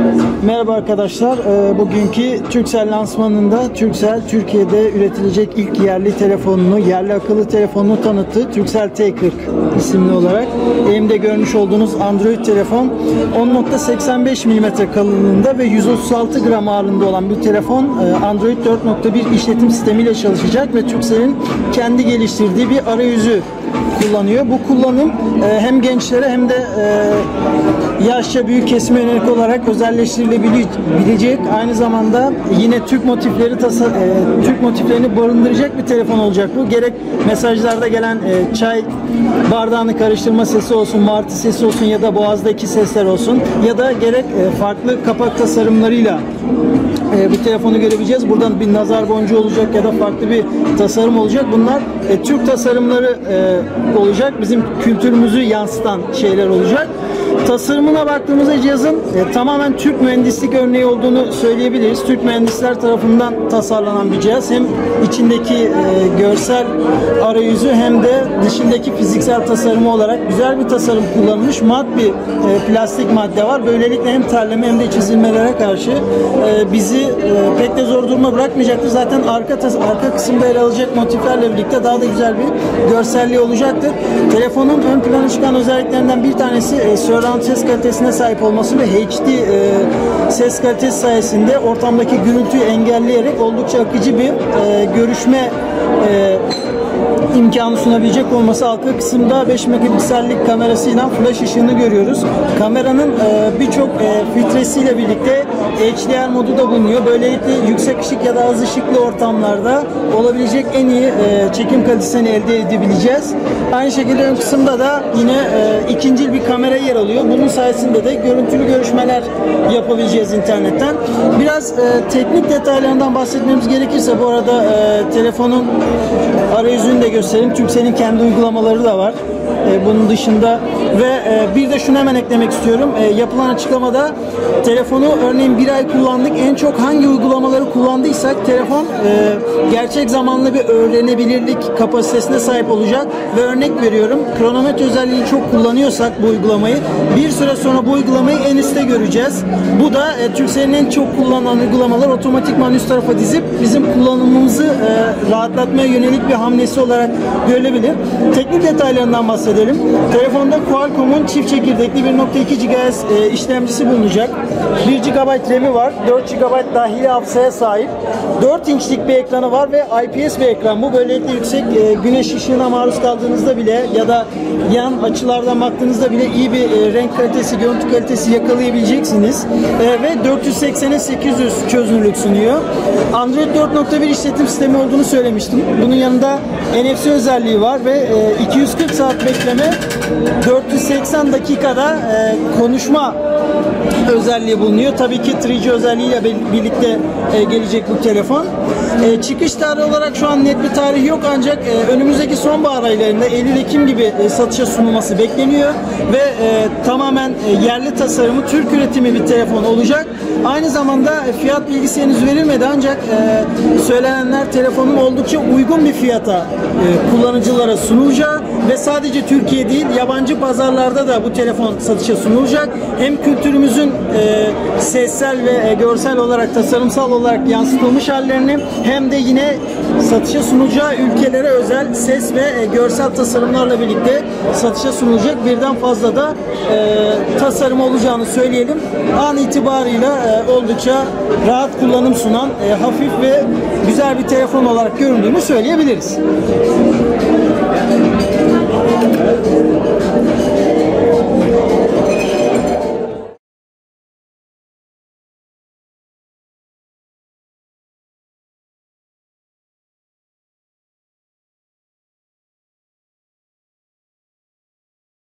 Merhaba arkadaşlar. Bugünkü Turkcell lansmanında Turkcell Türkiye'de üretilecek ilk yerli telefonunu, yerli akıllı telefonunu tanıttı. Turkcell T40 isimli olarak. Elimde görmüş olduğunuz Android telefon 10.85 mm kalınlığında ve 136 gram ağırlığında olan bir telefon Android 4.1 işletim sistemiyle çalışacak ve Turkcell'in kendi geliştirdiği bir arayüzü kullanıyor. Bu kullanım hem gençlere hem de yaşça büyük kesime yönelik olarak özelleştirilebilecek, aynı zamanda yine Türk motiflerini barındıracak bir telefon olacak bu. Gerek mesajlarda gelen çay bardağını karıştırma sesi olsun, martı sesi olsun ya da boğazdaki sesler olsun ya da gerek farklı kapak tasarımlarıyla bu telefonu görebileceğiz. Buradan bir nazar boncuğu olacak ya da farklı bir tasarım olacak. Bunlar Türk tasarımları olacak. Bizim kültürümüzü yansıtan şeyler olacak. Tasarımına baktığımızda cihazın tamamen Türk mühendislik örneği olduğunu söyleyebiliriz. Türk mühendisler tarafından tasarlanan bir cihaz. Hem içindeki görsel arayüzü hem de dışındaki fiziksel tasarımı olarak güzel bir tasarım kullanılmış. Mat bir plastik madde var. Böylelikle hem terleme hem de çizilmelere karşı bizi pek de zor duruma bırakmayacaktır. Zaten arka kısımda yer alacak motiflerle birlikte daha da güzel bir görselliği olacaktır. Telefonun ön plana çıkan özelliklerinden bir tanesi surround ses kalitesine sahip olması ve HD ses kalitesi sayesinde ortamdaki gürültüyü engelleyerek oldukça akıcı bir görüşme imkanı sunabilecek olması. Arka kısımda 5 megapiksellik kamerasıyla flash ışığını görüyoruz. Kameranın birçok filtresiyle birlikte HDR modu da bulunuyor. Böylelikle yüksek ışık ya da az ışıklı ortamlarda olabilecek en iyi çekim kalitesini elde edebileceğiz. Aynı şekilde ön kısımda da yine ikincil bir kamera yer alıyor. Bunun sayesinde de görüntülü görüşmeler yapabileceğiz internetten. Biraz teknik detaylarından bahsetmemiz gerekirse bu arada telefonun arayüzünü de göstereyim. Turkcell'in kendi uygulamaları da var. Bunun dışında ve bir de şunu hemen eklemek istiyorum. Yapılan açıklamada telefonu örneğin bir ay kullandık. En çok hangi uygulamaları kullandıysak telefon gerçek zamanlı bir öğrenebilirlik kapasitesine sahip olacak ve örnek veriyorum. Kronometre özelliğini çok kullanıyorsak bu uygulamayı bir süre sonra bu uygulamayı en üstte göreceğiz. Bu da Turkcell'in en çok kullanılan uygulamalar otomatikman üst tarafa dizip bizim kullanımımızı rahatlatmaya yönelik bir hamlesi olarak görülebilir. Teknik detaylarından bahsedelim. Telefonda Qualcomm'un çift çekirdekli 1.2 GHz işlemcisi bulunacak. 1 GB RAM'i var. 4 GB dahili hafızaya sahip. 4 inçlik bir ekranı var ve IPS bir ekran. Bu böylelikle yüksek güneş ışığına maruz kaldığınızda bile ya da yan açılardan baktığınızda bile iyi bir renk kalitesi, görüntü kalitesi yakalayabileceksiniz. Ve 480'e 800 çözünürlük sunuyor. Android 4.1 işletim sistemi olduğunu söylemiştim. Bunun yanında NFC özelliği var ve 240 saat bekleme, 480 dakikada konuşma özelliği bulunuyor. Tabii ki 3G özelliğiyle birlikte gelecek bu telefon. Çıkış tarihi olarak şu an net bir tarih yok ancak önümüzdeki sonbahar aylarında Eylül-Ekim gibi satışa sunulması bekleniyor ve tamamen yerli tasarımı Türk üretimi bir telefon olacak. Aynı zamanda fiyat bilgisi henüz verilmedi ancak söylenenler telefonun oldukça uygun bir fiyata kullanıcılara sunulacağı ve sadece Türkiye değil yabancı pazarlarda da bu telefon satışa sunulacak. Hem kültürümüzün sessel ve görsel olarak, tasarımsal olarak yansıtılmış hallerini hem de yine satışa sunacağı ülkelere özel ses ve görsel tasarımlarla birlikte satışa sunulacak birden fazla da tasarım olacağını söyleyelim. An itibarıyla oldukça rahat kullanım sunan, hafif ve güzel bir telefon olarak göründüğünü söyleyebiliriz.